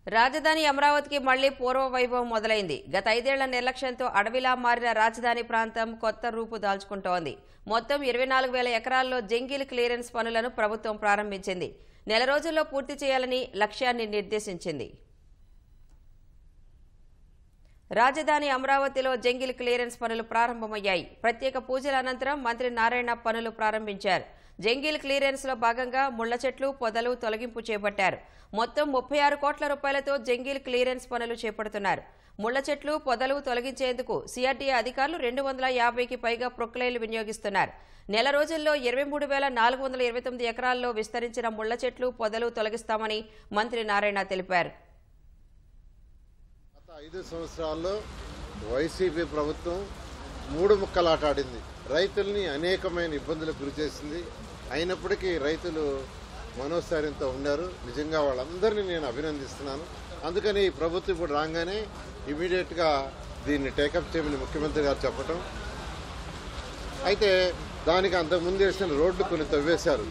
రాజధాని అమరావతికి మళ్లీ పూర్వ వైభవం మొదలైంది. గత 5 ఏళ్ల నిర్లక్ష్యంతో అడవిలా మారిన రాజధాని ప్రాంతం కొత్త రూపు దాల్చుకుంటోంది. మొత్తం 24,000 ఎకరాల్లో జంగిల్ క్లియరెన్స్ పనులను ప్రభుత్వం ప్రారంభించింది. నెల రోజుల్లో పూర్తి చేయాలని లక్ష్యాన్ని నిర్దేశించింది. రాజధాని అమరావతిలో జంగిల్ క్లియరెన్స్ పనులు ప్రారంభమయ్యాయి. ప్రత్యేక పూజల అనంతరం మంత్రి నారాయణ పనులు ప్రారంభించారు. జంగిల్ క్లియరెన్స్ లో భాగంగా ముళ్ల చెట్లు, పొదలు తొలగింపు చేపట్టారు. మొత్తం 36 కోట్ల రూపాయలతో జంగిల్ క్లియరెన్స్ పనులు చేపడుతున్నారు. ముళ్ల చెట్లు, పొదలు తొలగించేందుకు సిఆర్డీఏ అధికారులు 250కి పైగా ప్రొక్లైన్లు వినియోగిస్తున్నారు. నెల రోజుల్లో 23,429 ఎకరాల్లో విస్తరించిన ముళ్ల చెట్లు, పొదలు తొలగిస్తామని మంత్రి నారాయణ తెలిపారు. 5 సంవత్సరాల్లో వైసీపీ ప్రభుత్వం 3 ముక్కలాట ఆడింది. రైతుల్ని అనేకమైన ఇబ్బందులకు గురి చేసింది. అయినప్పటికీ రైతులు మనోస్థైర్యంతో ఉన్నారు. నిజంగా వాళ్ళందరినీ నేను అభినందిస్తున్నాను. అందుకని ఈ ప్రభుత్వం ఇప్పుడు రాగానే ఇమీడియట్గా దీన్ని టేకప్ చేయమని ముఖ్యమంత్రి గారు చెప్పటం. అయితే దానికి అంతకుముందు వేసిన రోడ్లు కొన్ని తవ్వేశారు,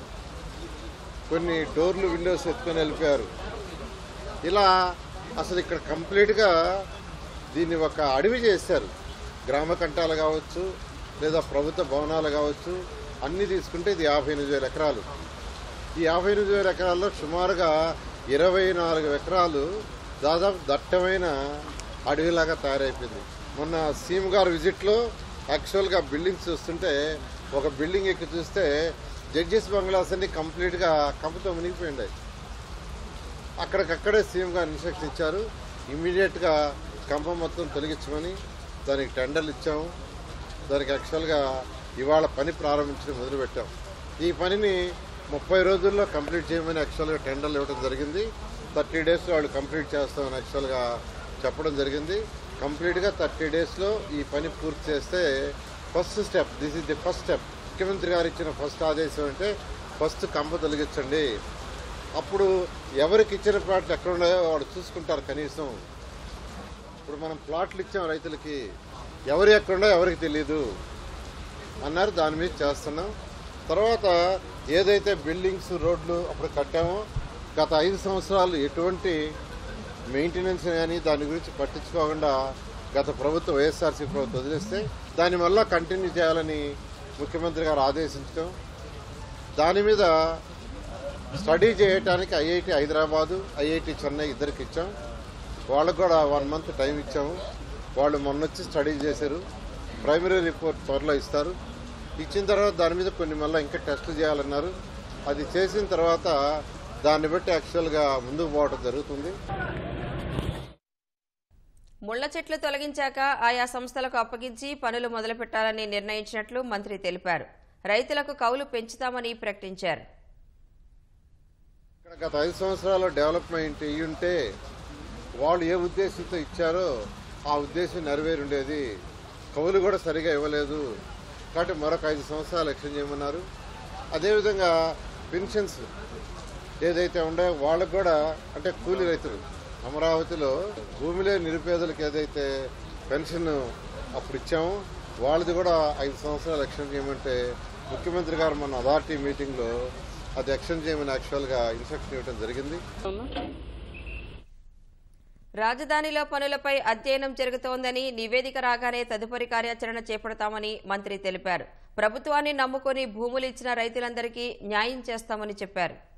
కొన్ని డోర్లు, విండోస్ ఎత్తుకొని వెళ్ళిపోయారు. ఇలా అసలు ఇక్కడ కంప్లీట్గా దీన్ని ఒక అడవి చేశారు. గ్రామ కంటాలు కావచ్చు, లేదా ప్రభుత్వ భవనాలు కావచ్చు, అన్నీ తీసుకుంటే ఇది 58,000 ఎకరాలు. ఈ 58,000 ఎకరాల్లో సుమారుగా 24 ఎకరాలు దాదాపు దట్టమైన అడవిలాగా తయారైపోయింది. మొన్న సీఎం గారు విజిట్లో యాక్చువల్గా బిల్డింగ్స్ చూస్తుంటే, ఒక బిల్డింగ్ ఎక్కి చూస్తే జడ్జెస్ బంగ్లాస్ అన్ని కంప్లీట్గా కంపతో మునిగిపోయిండాయి. అక్కడికక్కడే సీఎం గారు ఇన్స్ట్రక్షన్ ఇచ్చారు, ఇమ్మీడియట్గా కంప మొత్తం తొలగించమని. దానికి టెండర్లు ఇచ్చాము. దానికి యాక్చువల్గా ఇవాళ పని ప్రారంభించడం మొదలుపెట్టాం. ఈ పనిని 30 రోజుల్లో కంప్లీట్ చేయమని యాక్చువల్గా టెండర్లు ఇవ్వడం జరిగింది. 30 డేస్లో వాళ్ళు కంప్లీట్ చేస్తామని యాక్చువల్గా చెప్పడం జరిగింది. కంప్లీట్గా 30 డేస్లో ఈ పని పూర్తి చేస్తే first step, this is the first step. ముఖ్యమంత్రి గారు ఇచ్చిన ఫస్ట్ ఆదేశం అంటే ఫస్ట్ కంప తొలగించండి. అప్పుడు ఎవరికి ఇచ్చిన ప్లాట్లు ఎక్కడ ఉన్నాయో వాడు చూసుకుంటారు. కనీసం ఇప్పుడు మనం ప్లాట్లు ఇచ్చాం రైతులకి, ఎవరు ఎక్కడుండో ఎవరికి తెలియదు అన్నారు. దాని మీద చేస్తున్నాం. తర్వాత ఏదైతే బిల్డింగ్స్, రోడ్లు అప్పుడు కట్టామో, గత 5 సంవత్సరాలు ఎటువంటి మెయింటెనెన్స్ కానీ దాని గురించి పట్టించుకోకుండా గత ప్రభుత్వం, వైఎస్ఆర్సీ ప్రభుత్వం వదిలేస్తే దాని వల్ల కంటిన్యూ చేయాలని ముఖ్యమంత్రి గారు ఆదేశించడం. దాని మీద స్టడీ చేయడానికి ఐఐటి హైదరాబాదు, ఐఐటి చెన్నై ఇద్దరికి ఇచ్చాం. వాళ్ళకు కూడా 1 మంత్ టైం ఇచ్చాము. వాళ్ళు మొన్నొచ్చి స్టడీ చేశారు. ప్రైమరీ రిపోర్ట్ త్వరలో ఇస్తారు. ఇచ్చిన తర్వాత దాని మీద కొన్ని మళ్ళీ ఇంకా టెస్టులు చేయాలన్నారు. అది చేసిన తర్వాత దాన్ని బట్టి యాక్చువల్గా ముందుకు పోవడం జరుగుతుంది. ముళ్ల చెట్లు తొలగించాక ఆయా సంస్థలకు అప్పగించి పనులు మొదలుపెట్టాలని నిర్ణయించినట్లు మంత్రి తెలిపారు. రైతులకు కౌలు పెంచుతామని ప్రకటించారు. గత 5 సంవత్సరాల డెవలప్మెంట్ ఇయ్యుంటే వాళ్ళు ఏ ఉద్దేశంతో ఇచ్చారో ఆ ఉద్దేశం నెరవేరుండేది. కౌలు కూడా సరిగా ఇవ్వలేదు కాబట్టి మరొక 5 సంవత్సరాలు ఎక్స్టెండ్ చేయమన్నారు. అదేవిధంగా పెన్షన్స్ ఏదైతే ఉన్నాయో వాళ్ళకు కూడా, అంటే కూలీ రైతులు అమరావతిలో భూమిలో నిరుపేదలకు ఏదైతే పెన్షన్ అప్పుడు ఇచ్చామో వాళ్ళది కూడా 5 సంవత్సరాలు ఎక్స్టెండ్ చేయమంటే ముఖ్యమంత్రి గారు మన అథారిటీ మీటింగ్లో అది ఎక్స్టెండ్ చేయమని యాక్చువల్గా ఇన్స్ట్రక్షన్ ఇవ్వడం జరిగింది. రాజధానిలో పనులపై అధ్యయనం జరుగుతోందని, నివేదిక రాగానే తదుపరి కార్యాచరణ చేపడతామని మంత్రి తెలిపారు. ప్రభుత్వాన్ని నమ్ముకొని భూములు ఇచ్చిన రైతులందరికీ న్యాయం చేస్తామని చెప్పారు.